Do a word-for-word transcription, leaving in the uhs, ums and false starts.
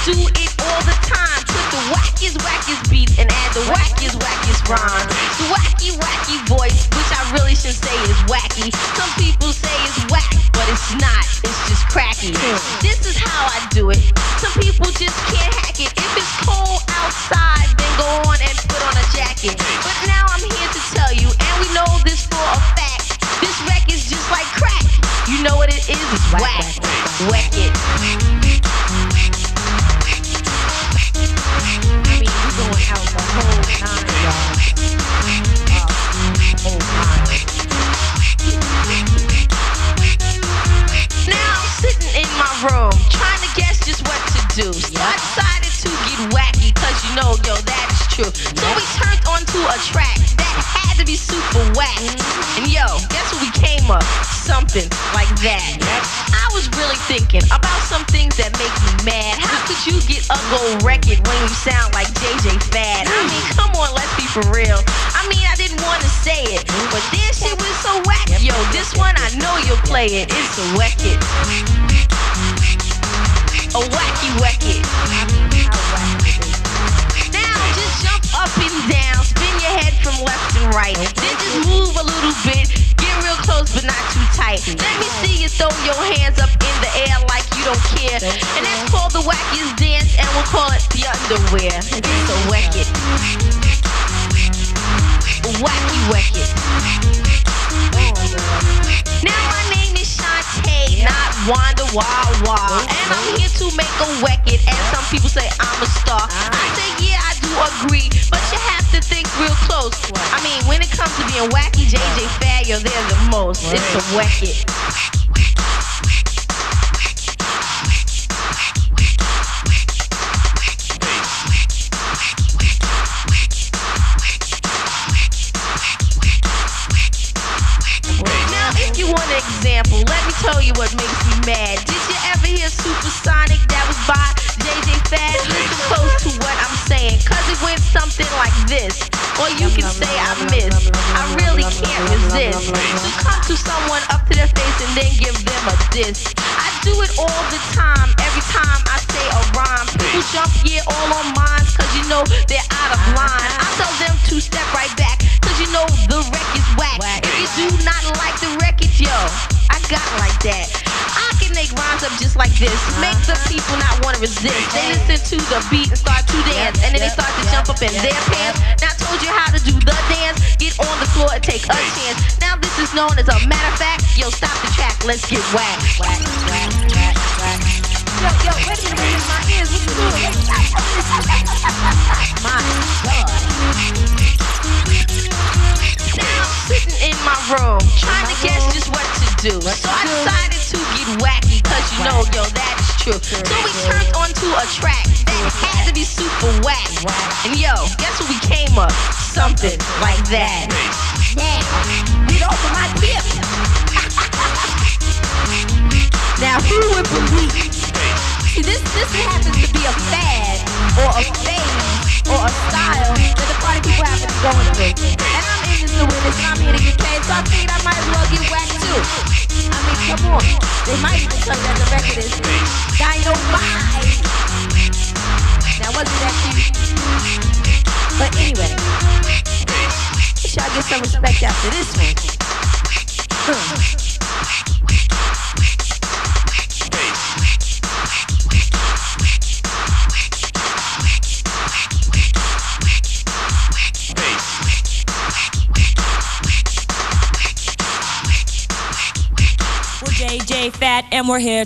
do it all the time. Put the wackiest, wackiest beats and add the wackiest, wackiest rhyme. The wacky, wacky voice, which I really shouldn't say is wacky. Some people say it's whack, but it's not. It's just cracky. This is how I do it. Some people just can't hack it. If it's cold outside, then go on and put on a jacket. But now I'm here to tell you, and we know this for a fact. This record's just like crack. You know what it is? It's whack. Whack it. I mean, we're going out the whole nine, y'all. Uh, whole nine. Now I'm sitting in my room, trying to guess just what to do. So I decided to get wacky, cause you know, yo, that is true. So we turned onto a track that had to be super whack. And yo, guess what we came up? Something like that. I was really thinking about some things that make me mad. How could you get a gold record when you sound like J J Fad? I mean, come on, let's be for real. I mean, I didn't want to say it, but this shit was so whack. Yo, this one I know you'll play it. It's a whack it. A wacky whack it. Now just jump up and down, spin your head from left and right. Then just move a little bit, get real close but not too tight. Let me see you throw your hands up in the air like you don't care. And that's called the wackiest dance, and we'll call it the underwear. It's a whack it. A wacky whack it. Now my name is Shantae, not Wanda Wah Wah. And I'm here to make a record, and some people say I'm a star. I say yeah, I do agree, but you have to think real close. I mean, when it comes to being wacky, J J Fad, yo, they're the most. It's a record. One example, let me tell you what makes me mad. Did you ever hear Supersonic that was by J J Fad? Listen close to what I'm saying, cause it went something like this. Or you can say I missed, I really can't resist. So come to someone up to their face and then give them a diss. I do it all the time, every time I say a rhyme. People jump, yeah, all on mine, cause you know they're out of line. I tell them to step right back, cause you know the record's whack. If you do not like the record, yo, I got like that. I can make rhymes up just like this, make the people not want to resist. They listen to the beat and start to dance, and then they start to jump up in their pants. Now I told you how to do the dance, get on the floor and take a chance. Now this is known as a matter of fact. Yo, stop the track, let's get whack. Whack, whack, whack, whack. Yo, yo, wait a minute, my ears, what you doing? My God. Now I'm sitting in my room, trying to guess just what to do. So I decided to get wacky, cause you know, yo, that is true. So we turned onto a track that had to be super whack. And yo, guess what we came up? Something like that. Now, get off of my tip. Now, who would believe? See, this, this happens to be a fad, or a phase, or a style that the party people happen to be going through. And I'm in this to win this, and I'm here to get paid, so I figured I might as well get whacked too. I mean, come on. They might even tell you that the record is Dynamite. Now, wasn't that cute? But anyway, we shall get some respect after this one. Huh. J J Fad, and we're here